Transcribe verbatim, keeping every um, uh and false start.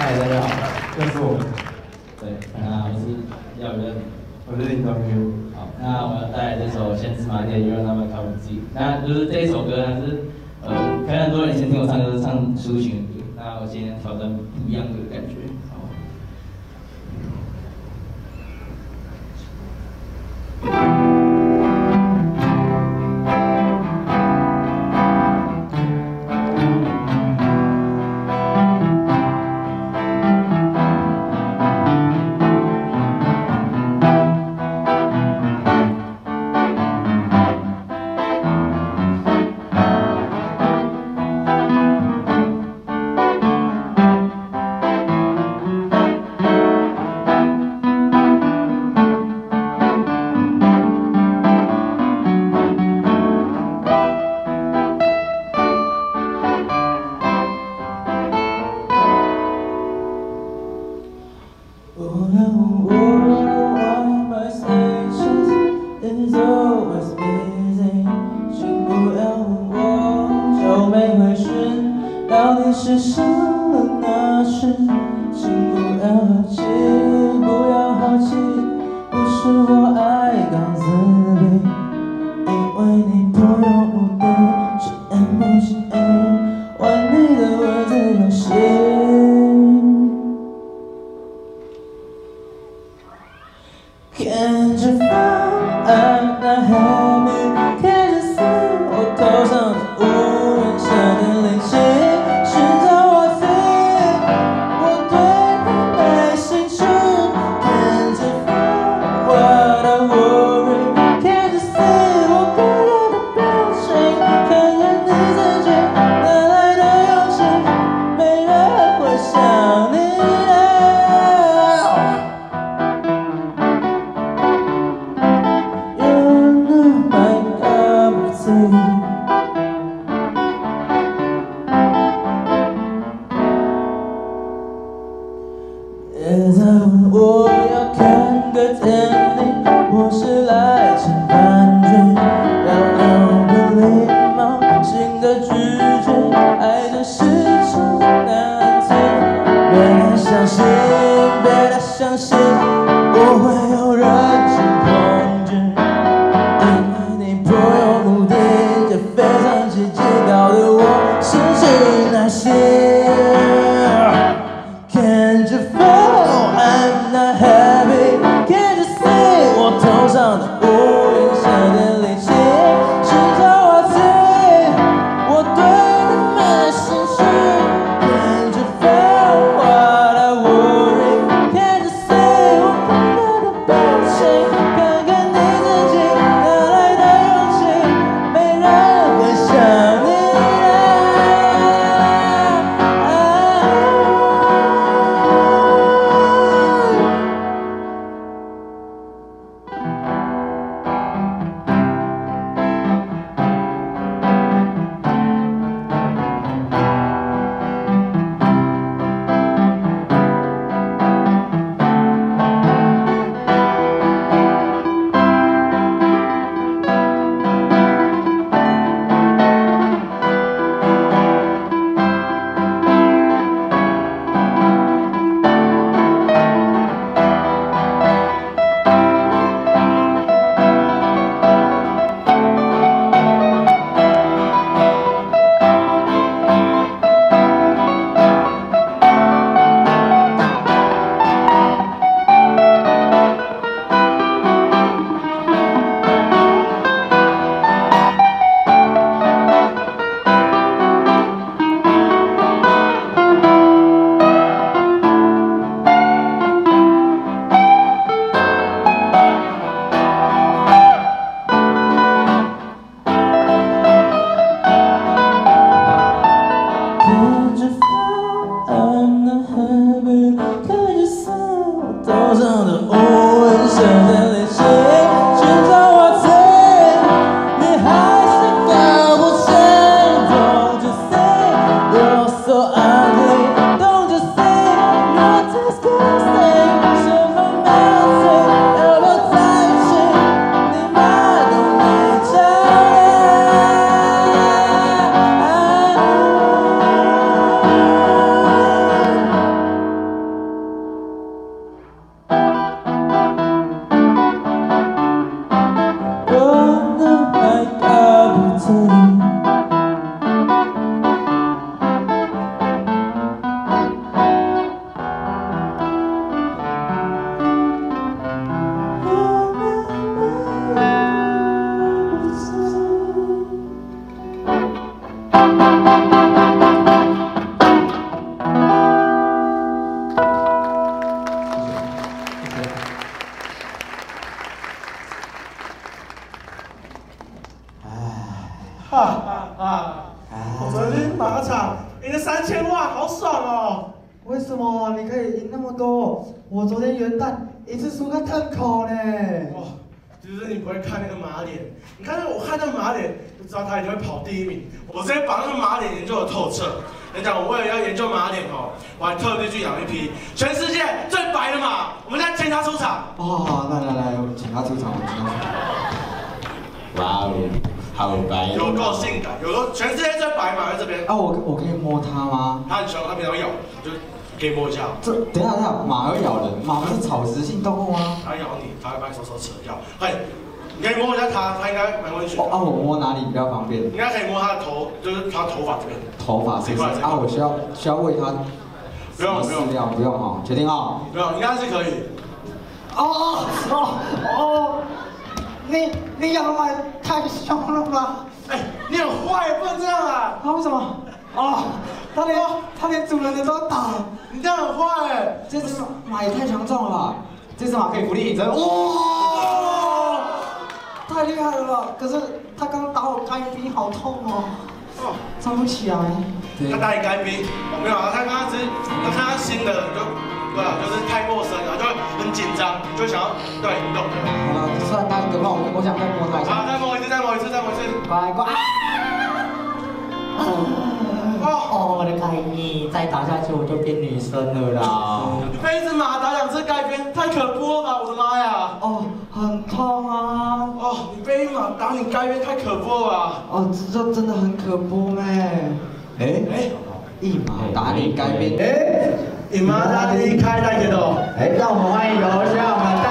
嗨，大家好， 又是我。 对，那我是耀任， 我是林东宇。 好，那我要带来这首《先知马点，让他们靠自己》。那就是这一首歌，它是呃，可能很多人以前听我唱歌是唱抒情的歌，那我今天挑战不一样的感觉。好。 到底是什么那事？请不要好奇，不要好奇，不是我爱搞自闭，因为你不用目的，是 M 不是 A， 玩你的文字游戏。看着风，I'm not happy， 看着伞，我头上的无人下的泪气。别再问我要看个天地，我是来吃饭局，要有个礼貌性的拒绝，爱这是场难题。别太相信，别太相信，我会有人身恐惧，因为你不用目的，就非常积极，搞得我失去耐心。看着风。I'm not happy, can't you see？ 我头上的乌云下的力气，是找我自己，我对你没兴趣。看着风，what I worry， can't you see？ 我看到的表情。 什么你可以赢那么多？我昨天元旦一次输个特口呢。 哇，就是你不会看那个马脸，你看我看那个马脸就知道他一定会跑第一名。我直接把那个马脸研究的透彻。跟你讲，我为了要研究马脸哦，我还特地去养一匹全世界最白的马，我们再请他出场。 哦，来来来，请他出场，我请他出场。 哇哦，好白！ 有够性感，有够全世界最白马在这边。 啊，我我可以摸它吗？ 它很凶，它平常会咬人，就可以摸一下。 这等一下等一下，马会咬人？马不是草食性动物吗？ 它咬你，它会把你手手扯掉。哎，你可以摸一下它，它应该蛮温驯的。 哦啊，我摸哪里比较方便？ 应该可以摸它的头，就是它头发这边。 头发是不是？啊，我需要需要喂它。 不用不用饲料不用哈，决定哈。 不用，应该是可以。 哦哦哦哦！你你养的马太凶了吧？ 哎，你很坏，不能这样啊！ 啊，为什么？哦，他连他连主人的都要打， 你这样很坏哎！ 这只马也太强壮了吧？这只马可以浮力挺身，哇！太厉害了吧！可是他刚打我该冰，好痛哦，哦，站不起来。 他打你该冰，没有啊？他刚刚只是他看他新的就对啊，就是太陌生了，就会很紧张，就想要对你懂的。 好了，虽然他很可怕，我我想再摸他一下。 好，再摸一次，再摸一次，再摸一次。 乖乖。 哦哦，我的该冰，再打下去我就变女生了啦。 被一只马打两次该冰，太可怖了吧！我的妈呀！ 哦，很痛啊！ 哦，你被一马打你该冰，太可怖了吧！ 哦，这这真的很可怖咩？哎哎，一马打你该冰。哎， 你妈打你开大铁头。 哎，让我们欢迎由下我们。